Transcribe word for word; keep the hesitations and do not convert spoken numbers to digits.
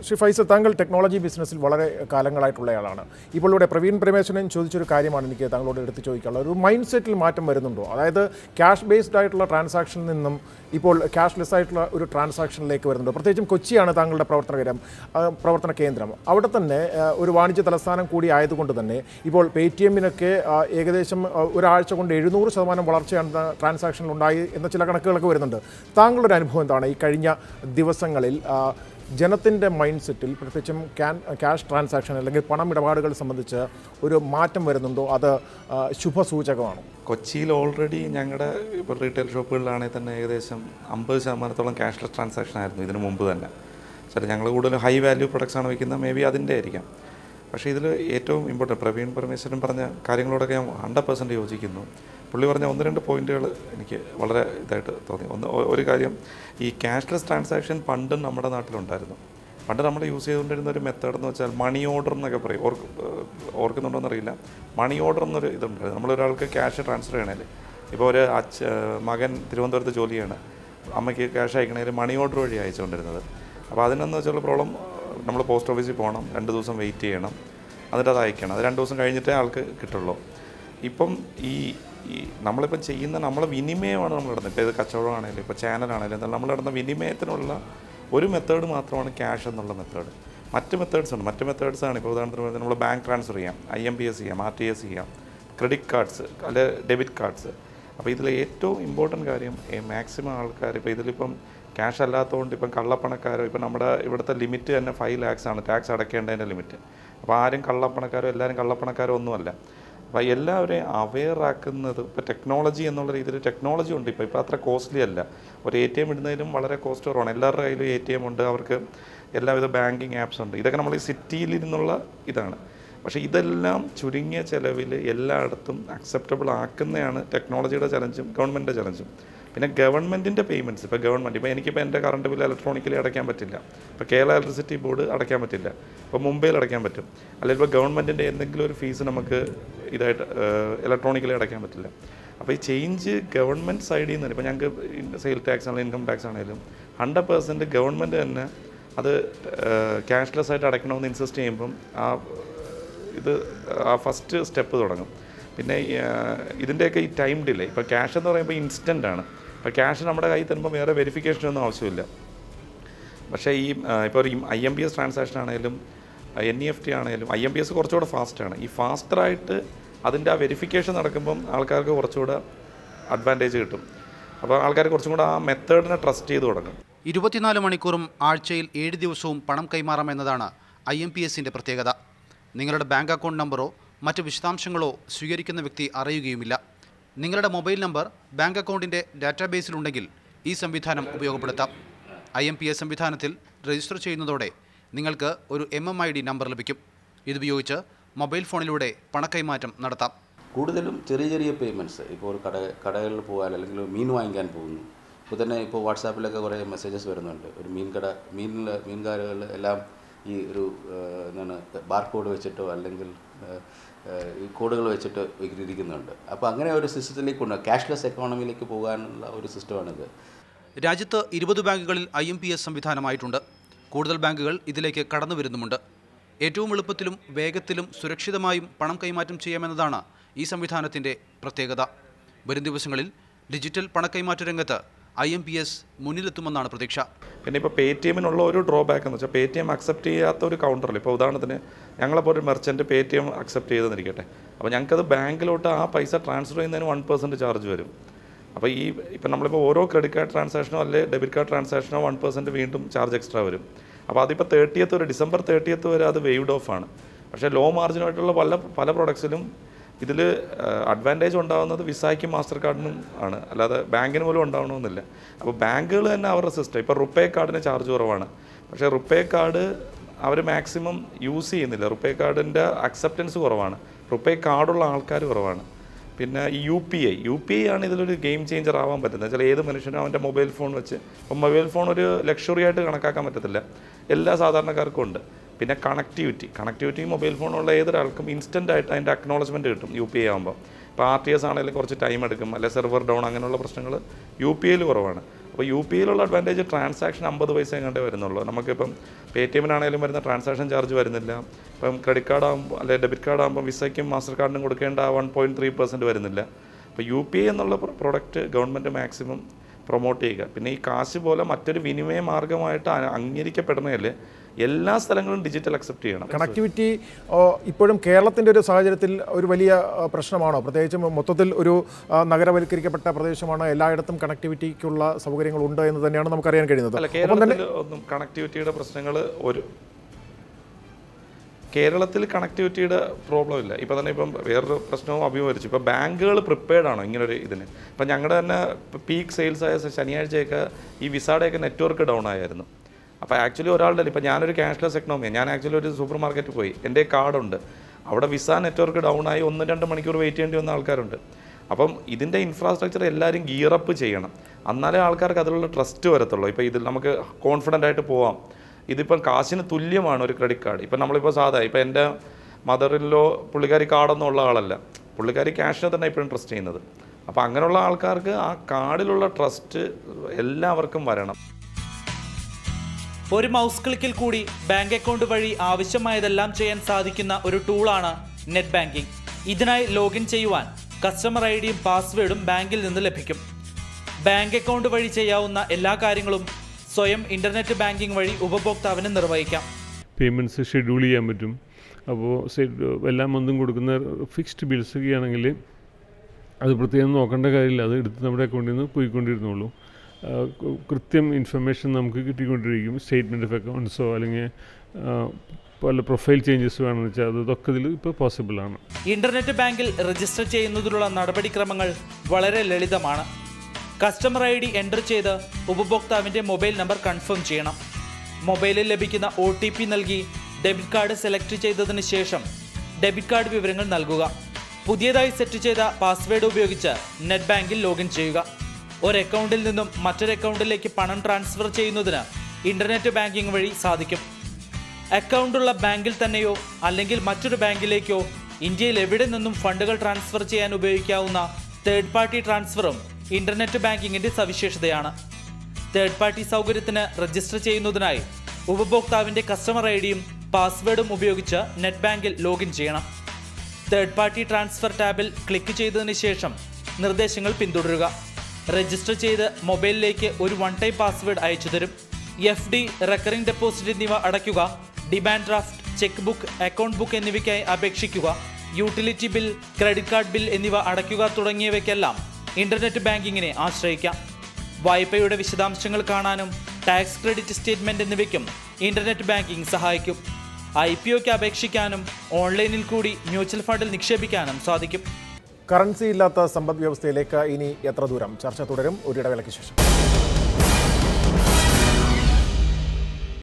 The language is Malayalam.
ശ്രീ ഫൈസൽ, താങ്കൾ ടെക്നോളജി ബിസിനസ്സിൽ വളരെ കാലങ്ങളായിട്ടുള്ളയാളാണ്. ഇപ്പോൾ ഇവിടെ പ്രവീൺ പ്രമേശനൻ ചോദിച്ചൊരു കാര്യമാണ് എനിക്ക് താങ്കളോട് എടുത്ത് ചോദിക്കാനുള്ളത്. ഒരു മൈൻഡ് സെറ്റിൽ മാറ്റം വരുന്നുണ്ടോ? അതായത് ക്യാഷ് ബേസ്ഡ് ആയിട്ടുള്ള ട്രാൻസാക്ഷനിൽ നിന്നും ഇപ്പോൾ ക്യാഷ്ലെസ് ആയിട്ടുള്ള ഒരു ട്രാൻസാക്ഷനിലേക്ക് വരുന്നുണ്ടോ? പ്രത്യേകിച്ചും കൊച്ചിയാണ് താങ്കളുടെ പ്രവർത്തന കേന്ദ്രം പ്രവർത്തന കേന്ദ്രം അവിടെ തന്നെ ഒരു വാണിജ്യ തലസ്ഥാനം കൂടി ആയതുകൊണ്ട് തന്നെ ഇപ്പോൾ പേ ടി എമ്മിനൊക്കെ ഏകദേശം ഒരാഴ്ച കൊണ്ട് എഴുന്നൂറ് ശതമാനം വളർച്ചയാണ് ട്രാൻസാക്ഷനിൽ ഉണ്ടായി എന്ന ചില കണക്കുകളൊക്കെ വരുന്നുണ്ട്. താങ്കളുടെ അനുഭവം എന്താണ് ഈ കഴിഞ്ഞ ദിവസങ്ങളിൽ ജനത്തിൻ്റെ മൈൻഡ് സെറ്റിൽ, പ്രത്യേകിച്ചും ക്യാൻ ക്യാഷ് ട്രാൻസാക്ഷൻ അല്ലെങ്കിൽ പണം ഇടപാടുകൾ സംബന്ധിച്ച് ഒരു മാറ്റം വരുന്നുണ്ടോ? അത് ശുഭസൂചകമാണോ? കൊച്ചിയിൽ ഓൾറെഡി ഞങ്ങളുടെ ഇപ്പോൾ റീറ്റെയിൽ ഷോപ്പുകളിലാണെങ്കിൽ തന്നെ ഏകദേശം അമ്പത് ശതമാനത്തോളം ക്യാഷ്ലെസ് ട്രാൻസാക്ഷൻ ആയിരുന്നു ഇതിന് മുമ്പ് തന്നെ. ചില ഞങ്ങൾ കൂടുതൽ ഹൈ വാല്യൂ പ്രൊഡക്ട്സ് ആണ് വയ്ക്കുന്നത്, മേ ബി അതിൻ്റെ ആയിരിക്കാം. പക്ഷേ ഇതിൽ ഏറ്റവും ഇമ്പോർട്ടൻറ്റ് പ്രവീൺ പരമേശ്വരൻ പറഞ്ഞ കാര്യങ്ങളോടൊക്കെ ഞാൻ ഹൺഡ്രഡ് പെർസെൻറ്റ് യോജിക്കുന്നു. പുള്ളി പറഞ്ഞ ഒന്ന് രണ്ട് പോയിന്റുകൾ എനിക്ക് വളരെ ഇതായിട്ട് തോന്നി. ഒന്ന് ഒരു കാര്യം, ഈ ക്യാഷ്ലെസ് ട്രാൻസാക്ഷൻ പണ്ടും നമ്മുടെ നാട്ടിലുണ്ടായിരുന്നു. പണ്ട് നമ്മൾ യൂസ് ചെയ്തുകൊണ്ടിരുന്ന ഒരു മെത്തേഡ് എന്ന് വെച്ചാൽ മണി ഓർഡർ എന്നൊക്കെ പറയും. ഓർക്ക് ഓർക്കുന്നുണ്ടോയെന്നറിയില്ല. മണി ഓർഡർ എന്നൊരു ഇതുണ്ടായിരുന്നു. നമ്മളൊരാൾക്ക് ക്യാഷ് ട്രാൻസ്ഫർ ചെയ്യണേൽ, ഇപ്പോൾ ഒരു അച്ഛ മകൻ തിരുവനന്തപുരത്ത് ജോലി ചെയ്യണം, അമ്മയ്ക്ക് ക്യാഷ് അയക്കണേൽ മണി ഓർഡർ വഴി അയച്ചുകൊണ്ടിരുന്നത്. അപ്പോൾ അതിനെന്ന് വെച്ചുള്ള പ്രോബ്ലം, നമ്മൾ പോസ്റ്റ് ഓഫീസിൽ പോകണം, രണ്ട് ദിവസം വെയിറ്റ് ചെയ്യണം, എന്നിട്ട് അത് അയക്കണം. അത് രണ്ട് ദിവസം കഴിഞ്ഞിട്ടേ ആൾക്ക് കിട്ടുള്ളൂ. ഇപ്പം ഈ ഈ നമ്മളിപ്പം ചെയ്യുന്ന നമ്മളെ വിനിമയമാണ് നമ്മൾ നടന്നത്. ഇപ്പോൾ ഇത് കച്ചവടമാണെങ്കിലും ഇപ്പോൾ ചാനലാണെങ്കിലും എന്നാൽ നമ്മൾ നടന്ന വിനിമയത്തിനുള്ള ഒരു മെത്തേഡ് മാത്രമാണ് ക്യാഷ് എന്നുള്ള മെത്തേഡ്. മറ്റ് മെത്തേഡ്സ് ഉണ്ട്. മറ്റ് മെത്തേഡ്സാണ് ഇപ്പോൾ ഉദാഹരണത്തിന് നമ്മൾ ബാങ്ക് ട്രാൻസ്ഫർ ചെയ്യാം, ഐ എം പി എസ് ചെയ്യാം, ആർ ടി എസ് ചെയ്യാം, ക്രെഡിറ്റ് കാർഡ്സ് അല്ലെ ഡെബിറ്റ് കാർഡ്സ്. അപ്പോൾ ഇതിൽ ഏറ്റവും ഇമ്പോർട്ടൻറ്റ് കാര്യം മാക്സിമം ആൾക്കാർ ഇപ്പോൾ ഇതിലിപ്പം ക്യാഷ് അല്ലാത്തതുകൊണ്ട് ഇപ്പം കള്ളപ്പണക്കാരോ, ഇപ്പം നമ്മുടെ ഇവിടുത്തെ ലിമിറ്റ് തന്നെ ഫൈവ് ലാക്സ് ആണ് ടാക്സ് അടയ്ക്കേണ്ടതിൻ്റെ ലിമിറ്റ്. അപ്പോൾ ആരും കള്ളപ്പണക്കാരോ എല്ലാവരും കള്ളപ്പണക്കാരോ ഒന്നുമല്ല. അപ്പോൾ എല്ലാവരെയും അവെയറാക്കുന്നത് ഇപ്പോൾ ടെക്നോളജി എന്നുള്ള രീതിയിൽ ടെക്നോളജി ഉണ്ട്. ഇപ്പോൾ ഇപ്പോൾ അത്ര കോസ്റ്റ്ലി അല്ല. ഒരു എ ടി എം ഇടുന്നതിലും വളരെ കോസ്റ്റ് കുറവാണ്. എല്ലാവരുടെ കയ്യിലും എ ടി എം ഉണ്ട്, അവർക്ക് എല്ലാവിധ ബാങ്കിങ് ആപ്സ് ഉണ്ട്. ഇതൊക്കെ നമ്മൾ ഈ സിറ്റിയിലിരുന്നുള്ള ഇതാണ്. പക്ഷേ ഇതെല്ലാം ചുരുങ്ങിയ ചിലവിൽ എല്ലായിടത്തും അക്സെപ്റ്റബിൾ ആക്കുന്നതാണ് ടെക്നോളജിയുടെ ചലഞ്ചും ഗവൺമെൻറ്റിൻ്റെ ചലഞ്ചും. പിന്നെ ഗവൺമെൻറ്റിൻ്റെ പേയ്മെൻറ്റ്സ്, ഇപ്പോൾ ഗവൺമെൻറ് ഇപ്പോൾ എനിക്കിപ്പോൾ എൻ്റെ കറണ്ട് ബില്ല് ഇലക്ട്രോണിക്കലി അടയ്ക്കാൻ പറ്റില്ല. ഇപ്പോൾ കേരള ഇലക്ട്രിസിറ്റി ബോർഡ് അടയ്ക്കാൻ പറ്റില്ല, ഇപ്പോൾ മുംബൈയിൽ അടയ്ക്കാൻ പറ്റും. അല്ലെങ്കിൽ ഇപ്പോൾ ഗവൺമെൻറ്റിൻ്റെ എന്തെങ്കിലും ഒരു ഫീസ് നമുക്ക് ഇതായിട്ട് ഇലക്ട്രോണിക്കലി അടയ്ക്കാൻ പറ്റില്ല. അപ്പോൾ ഈ ചേഞ്ച് ഗവൺമെൻറ് സൈഡിൽ നിന്ന്, ഇപ്പോൾ ഞങ്ങൾക്ക് സെയിൽ ടാക്സ് ആണെങ്കിലും ഇൻകം ടാക്സ് ആണെങ്കിലും ഹൺഡ്രഡ് പെർസെൻറ്റ് ഗവൺമെൻറ് തന്നെ അത് ക്യാഷ്ലെസ് ആയിട്ട് അടയ്ക്കണമെന്ന് ഇൻസിസ്റ്റ് ചെയ്യുമ്പം ആ ഇത് ആ ഫസ്റ്റ് സ്റ്റെപ്പ് തുടങ്ങും. പിന്നെ ഇതിൻ്റെയൊക്കെ ഈ ടൈം ഡിലേ, ഇപ്പോൾ ക്യാഷ് എന്ന് പറയുമ്പോൾ ഇൻസ്റ്റൻ്റ് ആണ്. ഇപ്പോൾ ക്യാഷ് നമ്മുടെ കയ്യിൽ തരുമ്പോൾ വേറെ വെരിഫിക്കേഷനൊന്നും ആവശ്യമില്ല. പക്ഷേ ഈ ഇപ്പോൾ ഒരു I M P S transaction ആണെങ്കിലും എൻ ഇ എഫ് ടി ആണെങ്കിലും ഐ എം പി എസ് കുറച്ചുകൂടെ ഫാസ്റ്റാണ്. ഈ ഫാസ്റ്ററായിട്ട് അതിൻ്റെ ആ വെരിഫിക്കേഷൻ നടക്കുമ്പം ആൾക്കാർക്ക് കുറച്ചുകൂടെ അഡ്വാൻറ്റേജ് കിട്ടും. അപ്പോൾ ആൾക്കാർ കുറച്ചും കൂടെ ആ മെത്തേഡിനെ ട്രസ്റ്റ് ചെയ്ത് തുടങ്ങും. ഇരുപത്തിനാല് മണിക്കൂറും ആഴ്ചയിൽ ഏഴ് ദിവസവും പണം കൈമാറാമെന്നതാണ് ഐ എം പി എസിൻ്റെ പ്രത്യേകത. നിങ്ങളുടെ ബാങ്ക് അക്കൗണ്ട് നമ്പറോ മറ്റ് വിശദാംശങ്ങളോ സ്വീകരിക്കുന്ന വ്യക്തി അറിയുകയുമില്ല. നിങ്ങളുടെ മൊബൈൽ നമ്പർ ബാങ്ക് അക്കൗണ്ടിൻ്റെ ഡാറ്റാബേസിലുണ്ടെങ്കിൽ ഈ സംവിധാനം ഉപയോഗപ്പെടുത്താം. ഐ എം പി എസ് സംവിധാനത്തിൽ രജിസ്റ്റർ ചെയ്യുന്നതോടെ നിങ്ങൾക്ക് ഒരു M M I D number ലഭിക്കും. ഇതുപയോഗിച്ച് മൊബൈൽ ഫോണിലൂടെ പണക്കൈമാറ്റം നടത്താം. കൂടുതലും ചെറിയ ചെറിയ പേയ്മെൻറ്റ്സ്, ഇപ്പോൾ ഒരു കട കടകളിൽ പോകാൻ അല്ലെങ്കിൽ മീൻ വാങ്ങിക്കാൻ പോകുന്നു. ഇപ്പോൾ തന്നെ ഇപ്പോൾ വാട്സാപ്പിലൊക്കെ കുറേ മെസ്സേജസ് വരുന്നുണ്ട്. ഒരു മീൻ കട മീനിൽ മീൻകാരുകൾ എല്ലാം ഈ ഒരു എന്താണ് ബാർകോഡ് വെച്ചിട്ടോ അല്ലെങ്കിൽ ഈ കോഡുകൾ വെച്ചിട്ട് ഇരിക്കുന്നുണ്ട്. അപ്പോൾ അങ്ങനെ ഒരു സിസ്റ്റത്തിലേക്ക് കൊണ്ട് ക്യാഷ്ലെസ് എക്കോണമിയിലേക്ക് പോകാനുള്ള ഒരു സിസ്റ്റമാണിത്. രാജ്യത്ത് ഇരുപത് ബാങ്കുകളിൽ ഐ എം പി എസ് സംവിധാനമായിട്ടുണ്ട്. കൂടുതൽ ബാങ്കുകൾ ഇതിലേക്ക് കടന്നു വരുന്നുമുണ്ട്. ഏറ്റവും എളുപ്പത്തിലും വേഗത്തിലും സുരക്ഷിതമായും പണം കൈമാറ്റം ചെയ്യാമെന്നതാണ് ഈ സംവിധാനത്തിൻ്റെ പ്രത്യേകത. വരും ദിവസങ്ങളിൽ ഡിജിറ്റൽ പണക്കൈമാറ്റ രംഗത്ത് ഐ എം പി എസ് മുന്നിലെത്തുമെന്നാണ് പ്രതീക്ഷ. പിന്നെ ഇപ്പോൾ പേ ടി എമ്മിനുള്ള ഒരു ഡ്രോബാക്ക് എന്ന് വെച്ചാൽ പേ ടി എം അക്സെപ്റ്റ് ചെയ്യാത്ത ഒരു കൗണ്ടറിൽ, ഇപ്പോൾ ഉദാഹരണത്തിന് ഞങ്ങളപ്പോൾ ഒരു merchant Paytm accept ചെയ്തെന്നിരിക്കട്ടെ, അപ്പോൾ ഞങ്ങൾക്കത് ബാങ്കിലോട്ട് ആ പൈസ ട്രാൻസ്ഫർ ചെയ്യുന്നതിന് വൺ പെർസെൻറ്റ് ചാർജ് വരും. അപ്പോൾ ഈ ഇപ്പം നമ്മളിപ്പോൾ ഓരോ ക്രെഡിറ്റ് കാർഡ് ട്രാൻസാക്ഷനോ അല്ലെങ്കിൽ ഡെബിറ്റ് കാർഡ് ട്രാൻസാക്ഷനോ വൺ പെർസെൻറ്റ് വീണ്ടും ചാർജ് എക്സ്ട്രാ വരും. അപ്പോൾ അതിപ്പോൾ തേർട്ടിയത്ത് വരെ ഡിസംബർ തേർട്ടിയത്ത് വരെ അത് വെയ്ഡ് ഓഫ് ആണ്. പക്ഷേ ലോ മാർജിനായിട്ടുള്ള പല പല പ്രൊഡക്ട്സിലും ഇതിൽ അഡ്വാൻറ്റേജ് ഉണ്ടാകുന്നത് വിസയ്ക്കും മാസ്റ്റർ കാർഡിനും ആണ്, അല്ലാതെ ബാങ്കിന് പോലും ഉണ്ടാവണമെന്നില്ല. അപ്പോൾ ബാങ്കുകൾ തന്നെ അവരുടെ സിസ്റ്റം, ഇപ്പോൾ റുപ്പേ കാർഡിന് ചാർജ് കുറവാണ്, പക്ഷേ റുപ്പേ കാർഡ് അവർ മാക്സിമം യൂസ് ചെയ്യുന്നില്ല. റുപ്പേ കാർഡിൻ്റെ അക്സെപ്റ്റൻസ് കുറവാണ്, റുപ്പേ കാർഡുള്ള ആൾക്കാർ കുറവാണ്. പിന്നെ ഈ U P I U P I ആണ് ഇതിലൊരു ഗെയിം ചേഞ്ചർ ആവാൻ പറ്റുന്നത്. ചില ഏത് മനുഷ്യനും അവൻ്റെ മൊബൈൽ ഫോൺ വെച്ച്, ഇപ്പം മൊബൈൽ ഫോൺ ഒരു ലക്ഷറി ആയിട്ട് കണക്കാക്കാൻ പറ്റത്തില്ല, എല്ലാ സാധാരണക്കാർക്കും ഉണ്ട്. പിന്നെ കണക്ടിവിറ്റി കണക്ടിവിറ്റി മൊബൈൽ ഫോണുള്ള ഏതൊരാൾക്കും ഇൻസ്റ്റൻ്റ് ആയിട്ട് അതിൻ്റെ അക്നോളജ്മെൻറ്റ് കിട്ടും യു പി ഐ ആകുമ്പോൾ. ഇപ്പോൾ ആർ ടി എസ് ആണെങ്കിലും കുറച്ച് ടൈം എടുക്കും, അല്ലെങ്കിൽ സെർവർ ഡൗൺ അങ്ങനെയുള്ള പ്രശ്നങ്ങൾ യു പി ഐയിൽ കുറവാണ്. അപ്പോൾ യു പി ഐയിലുള്ള അഡ്വാൻറ്റേജ് ട്രാൻസാക്ഷൻ അമ്പത് പൈസ എങ്ങാണ്ടേ വരുന്നുള്ളൂ. നമുക്കിപ്പം പേ ടി എമ്മിനാണെങ്കിലും വരുന്ന ട്രാൻസാക്ഷൻ ചാർജ് വരുന്നില്ല. ഇപ്പം ക്രെഡിറ്റ് കാർഡ് ആകുമ്പോൾ അല്ലെങ്കിൽ ഡെബിറ്റ് കാർഡ് ആകുമ്പോൾ വിസയ്ക്കും മാസ്റ്റർ കാർഡിനും കൊടുക്കേണ്ട വൺ പോയിൻറ്റ് ത്രീ പെർസെൻറ്റ് വരുന്നില്ല. അപ്പോൾ യു പി ഐ എന്നുള്ള പ്രൊഡക്റ്റ് ഗവൺമെൻറ് മാക്സിമം പ്രൊമോട്ട് ചെയ്യുക. പിന്നെ ഈ കാശ് പോലെ മറ്റൊരു വിനിമയ മാർഗമായിട്ട് അംഗീകരിക്കപ്പെടുന്നതല്ലേ എല്ലാ സ്ഥലങ്ങളും ഡിജിറ്റൽ അക്സെപ്റ്റ് ചെയ്യണം. കണക്ടിവിറ്റി ഇപ്പോഴും കേരളത്തിൻ്റെ ഒരു സാഹചര്യത്തിൽ ഒരു വലിയ പ്രശ്നമാണോ? പ്രത്യേകിച്ചും മൊത്തത്തിൽ ഒരു നഗരവൽക്കരിക്കപ്പെട്ട പ്രദേശമാണ്, എല്ലായിടത്തും കണക്ടിവിറ്റിക്കുള്ള സൗകര്യങ്ങളുണ്ട് എന്ന് തന്നെയാണ് നമുക്കറിയാൻ കഴിയുന്നത്. അല്ല, കേരളത്തിൽ ഒന്നും കണക്ടിവിറ്റിയുടെ പ്രശ്നങ്ങൾ ഒരു കേരളത്തിൽ കണക്ടിവിറ്റിയുടെ പ്രോബ്ലം ഇല്ല. ഇപ്പോൾ തന്നെ ഇപ്പം വേറൊരു പ്രശ്നവും അഭിമുഖീകരിച്ചു. ഇപ്പോൾ ബാങ്കുകൾ പ്രിപ്പയർഡ് ആണോ ഇങ്ങനൊരു ഇതിന്? ഇപ്പം ഞങ്ങളുടെ തന്നെ പീക്ക് സെയിൽസ് ആയ ശനിയാഴ്ചയൊക്കെ ഈ വിസയുടെയൊക്കെ നെറ്റ്വർക്ക് ഡൗൺ ആയിരുന്നു. അപ്പോൾ ആക്ച്വലി ഒരാളുടെ ഇപ്പോൾ ഞാനൊരു ക്യാഷ്ലെസ് എക്കണോമിയാണ്. ഞാൻ ആക്ച്വലി ഒരു സൂപ്പർ മാർക്കറ്റിൽ പോയി, എൻ്റെ കാർഡുണ്ട്, അവിടെ വിസ നെറ്റ്വർക്ക് ഡൗൺ ആയി ഒന്ന് രണ്ട് മണിക്കൂർ വെയിറ്റ് ചെയ്യേണ്ടി വന്ന ആൾക്കാരുണ്ട്. അപ്പം ഇതിൻ്റെ ഇൻഫ്രാസ്ട്രക്ചർ എല്ലാവരും ഗിയറപ്പ് ചെയ്യണം, എന്നാലേ ആൾക്കാർക്ക് അതിലുള്ള ട്രസ്റ്റ് വരത്തുള്ളൂ. ഇപ്പോൾ ഇതിൽ നമുക്ക് കോൺഫിഡൻ്റ് ആയിട്ട് പോവാം. ഇതിപ്പം കാശിന് തുല്യമാണ് ഒരു ക്രെഡിറ്റ് കാർഡ്. ഇപ്പം നമ്മളിപ്പോൾ സാധാ ഇപ്പോൾ എൻ്റെ മദറിലോ പുള്ളിക്കാരി കാർഡൊന്നും ഉള്ള ആളല്ല, പുള്ളിക്കാരി ക്യാഷിനെ തന്നെ ഇപ്പോഴും ട്രസ്റ്റ് ചെയ്യുന്നത്. അപ്പോൾ അങ്ങനെയുള്ള ആൾക്കാർക്ക് ആ കാർഡിലുള്ള ട്രസ്റ്റ് എല്ലാവർക്കും വരണം. ഒരു മൗസ് ക്ലിക്കിൽ കൂടി ബാങ്ക് അക്കൗണ്ട് വഴി ആവശ്യമായതെല്ലാം ചെയ്യാൻ സാധിക്കുന്ന ഒരു ടൂളാണ് നെറ്റ് ബാങ്കിംഗ്. ഇതിനായി ലോഗിൻ ചെയ്യുവാൻ കസ്റ്റമർ ഐ ഡിയും പാസ്വേഡും ബാങ്കിൽ നിന്ന് ലഭിക്കും. ബാങ്ക് അക്കൗണ്ട് വഴി ചെയ്യാവുന്ന എല്ലാ കാര്യങ്ങളും സ്വയം ഇൻ്റർനെറ്റ് ബാങ്കിംഗ് വഴി ഉപഭോക്താവിന് നിർവഹിക്കാം. പേയ്മെൻറ്റ്സ് ഷെഡ്യൂൾ ചെയ്യാൻ പറ്റും. അപ്പോൾ എല്ലാ മന്തും കൊടുക്കുന്ന ഫിക്സ്ഡ് ബിൽസ് ഒക്കെ ആണെങ്കിൽ അത് പ്രത്യേകം നോക്കേണ്ട കാര്യമില്ല, അത് എടുത്ത് നമ്മുടെ അക്കൗണ്ടിൽ നിന്ന് പോയിക്കൊണ്ടിരുന്നുള്ളൂ. കൃത്യം ഇൻഫർമേഷൻ നമുക്ക് കിട്ടിക്കൊണ്ടിരിക്കും. സ്റ്റേറ്റ്മെൻറ്റ് ഓഫ് അക്കൗണ്ട്സോ അല്ലെങ്കിൽ പല പ്രൊഫൈൽ ചേഞ്ചസ് വേണമെന്ന് വെച്ചാൽ അതൊക്കെ ഇതിൽ ഇപ്പോൾ പോസിബിളാണ്. ഇൻ്റർനെറ്റ് ബാങ്കിൽ രജിസ്റ്റർ ചെയ്യുന്നതിനുള്ള നടപടിക്രമങ്ങൾ വളരെ ലളിതമാണ്. കസ്റ്റമർ ഐ ഡി എൻ്റർ ചെയ്ത് ഉപഭോക്താവിൻ്റെ മൊബൈൽ നമ്പർ കൺഫേം ചെയ്യണം. മൊബൈലിൽ ലഭിക്കുന്ന ഒ ടി പി നൽകി ഡെബിറ്റ് കാർഡ് സെലക്ട് ചെയ്തതിന് ശേഷം ഡെബിറ്റ് കാർഡ് വിവരങ്ങൾ നൽകുക. പുതിയതായി സെറ്റ് ചെയ്ത പാസ്വേഡ് ഉപയോഗിച്ച് നെറ്റ് ബാങ്കിൽ ലോഗിൻ ചെയ്യുക. ഒരു അക്കൗണ്ടിൽ നിന്നും മറ്റൊരു അക്കൗണ്ടിലേക്ക് പണം ട്രാൻസ്ഫർ ചെയ്യുന്നതിന് ഇൻ്റർനെറ്റ് ബാങ്കിംഗ് വഴി സാധിക്കും. അക്കൗണ്ടുള്ള ബാങ്കിൽ തന്നെയോ അല്ലെങ്കിൽ മറ്റൊരു ബാങ്കിലേക്കോ ഇന്ത്യയിൽ എവിടെ നിന്നും ഫണ്ടുകൾ ട്രാൻസ്ഫർ ചെയ്യാൻ ഉപയോഗിക്കാവുന്ന തേർഡ് പാർട്ടി ട്രാൻസ്ഫറും ഇൻ്റർനെറ്റ് ബാങ്കിങ്ങിൻ്റെ സവിശേഷതയാണ്. തേർഡ് പാർട്ടി സൗകര്യത്തിന് രജിസ്റ്റർ ചെയ്യുന്നതിനായി ഉപഭോക്താവിൻ്റെ കസ്റ്റമർ ഐ ഡിയും പാസ്വേഡും ഉപയോഗിച്ച് നെറ്റ് ബാങ്കിൽ ലോഗിൻ ചെയ്യണം. തേർഡ് പാർട്ടി ട്രാൻസ്ഫർ ടാബിൽ ക്ലിക്ക് ചെയ്തതിന് ശേഷം നിർദ്ദേശങ്ങൾ പിന്തുടരുക. രജിസ്റ്റർ ചെയ്ത് മൊബൈലിലേക്ക് ഒരു വൺ ടൈം പാസ്വേഡ് അയച്ചു തരും. എഫ് ഡി, റെക്കറിംഗ് ഡെപ്പോസിറ്റ് എന്നിവ അടയ്ക്കുക. Demand draft, cheque book, account book എന്നിവയ്ക്കായി അപേക്ഷിക്കുക. Utility bill, credit card bill എന്നിവ അടയ്ക്കുക തുടങ്ങിയവയ്ക്കെല്ലാം ഇൻ്റർനെറ്റ് ബാങ്കിങ്ങിനെ ആശ്രയിക്കാം. വായ്പയുടെ വിശദാംശങ്ങൾ കാണാനും ടാക്സ് ക്രെഡിറ്റ് സ്റ്റേറ്റ്മെൻറ്റ് എന്നിവയ്ക്കും ഇൻ്റർനെറ്റ് ബാങ്കിങ് സഹായിക്കും. ഐ പി ഒക്ക് അപേക്ഷിക്കാനും ഓൺലൈനിൽ കൂടി മ്യൂച്വൽ ഫണ്ടിൽ നിക്ഷേപിക്കാനും സാധിക്കും. കറൻസി ഇല്ലാത്ത സമ്പദ് വ്യവസ്ഥയിലേക്ക് ഇനി എത്ര ദൂരം? ചർച്ച തുടരും ഒരിടവേളയ്ക്ക് ശേഷം.